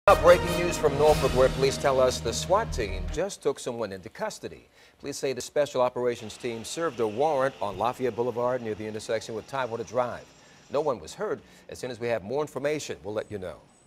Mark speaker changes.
Speaker 1: Breaking news from Norfolk, where police tell us the SWAT team just took someone into custody. Police say the special operations team served a warrant on Lafayette Boulevard near the intersection with Tidewater Drive. No one was hurt. As soon as we have more information, we'll let you know.